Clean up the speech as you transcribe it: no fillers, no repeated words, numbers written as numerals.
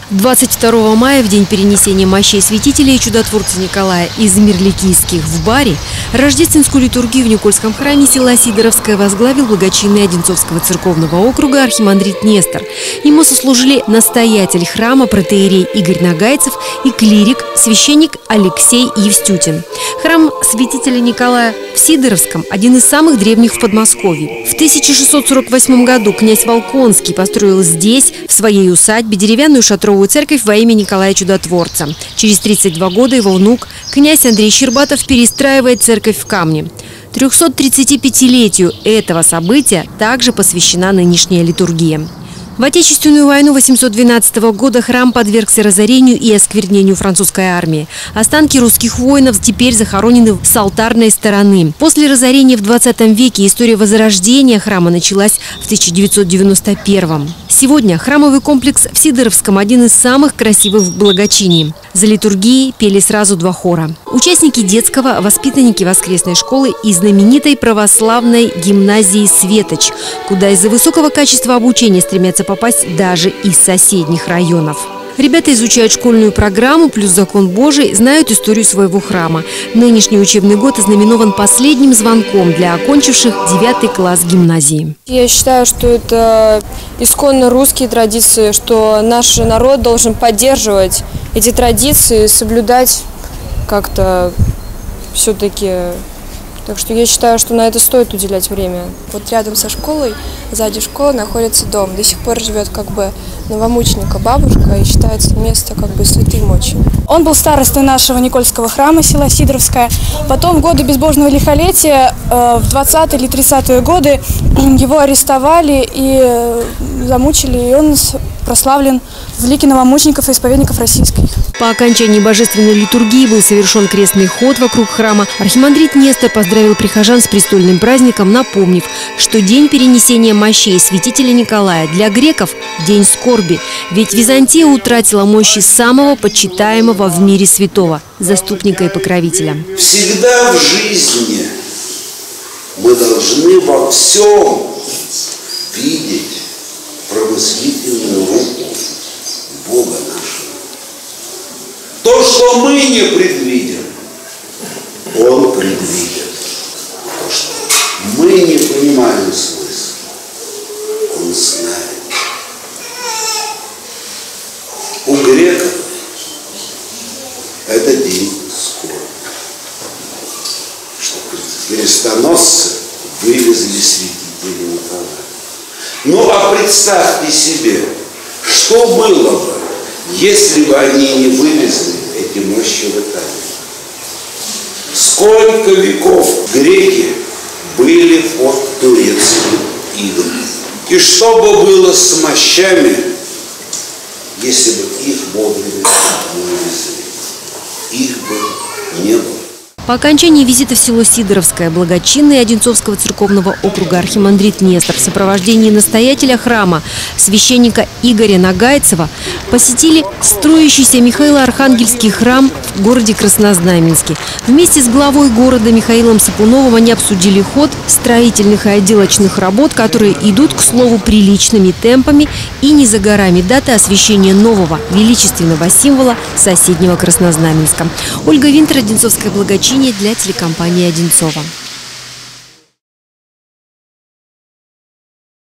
22 мая, в день перенесения мощей святителя и чудотворца Николая из Мирликийских в Бари, рождественскую литургию в Никольском храме села Сидоровское возглавил благочинный Одинцовского церковного округа архимандрит Нестор. Ему сослужили настоятель храма протоиерей Игорь Нагайцев и клирик, священник Алексей Евстютин. Храм святителя Николая в Сидоровском – один из самых древних в Подмосковье. В 1648 году князь Волконский построил здесь, в своей усадьбе, деревянную шатровую церковь во имя Николая Чудотворца. Через 32 года его внук, князь Андрей Щербатов, перестраивает церковь в камне. 335-летию этого события также посвящена нынешняя литургия. В Отечественную войну 812 года храм подвергся разорению и осквернению французской армии. Останки русских воинов теперь захоронены с алтарной стороны. После разорения в 20 веке история возрождения храма началась в 1991-м. Сегодня храмовый комплекс в Сидоровском – один из самых красивых в Благочинии. За литургией пели сразу два хора. Участники детского, воспитанники воскресной школы и знаменитой православной гимназии «Светоч», куда из-за высокого качества обучения стремятся попасть даже из соседних районов. Ребята изучают школьную программу плюс закон Божий, знают историю своего храма. Нынешний учебный год ознаменован последним звонком для окончивших 9 класс гимназии. Я считаю, что это исконно русские традиции, что наш народ должен поддерживать эти традиции, соблюдать как-то все-таки. Так что я считаю, что на это стоит уделять время. Вот рядом со школой, сзади школы находится дом. До сих пор живет как бы новомученика бабушка и считается место как бы святым очень. Он был старостой нашего Никольского храма, села Сидоровское. Потом в годы безбожного лихолетия, в 20-е или 30-е годы, его арестовали и замучили, и он прославлен в лике новомучеников и исповедников российских. По окончании божественной литургии был совершен крестный ход вокруг храма. Архимандрит Нестор поздравил прихожан с престольным праздником, напомнив, что день перенесения мощей святителя Николая для греков – день скорби. Ведь Византия утратила мощи самого почитаемого в мире святого – заступника и покровителя. Всегда в жизни мы должны во всем видеть промыслительную руку Бога нашего. То, что мы не предвидим, Он предвидит. То, что мы не понимаем смысл, Он знает. У греков это день скорби, что крестоносцы вывезли святителя Николая. Ну а представьте себе, что было бы, если бы они не вывезли эти мощи в Италию. Сколько веков греки были под турецким игом. И что бы было с мощами, если бы их вовремя не вывезли? Их бы не было. По окончании визита в село Сидоровское благочинный Одинцовского церковного округа архимандрит Нестор в сопровождении настоятеля храма, священника Игоря Нагайцева, посетили строящийся Михаило-Архангельский храм в городе Краснознаменске. Вместе с главой города Михаилом Сапуновым они обсудили ход строительных и отделочных работ, которые идут, к слову, приличными темпами, и не за горами даты освящения нового величественного символа соседнего Краснознаменска. Ольга Винтер, Одинцовское благочиние для телекомпании «Одинцова».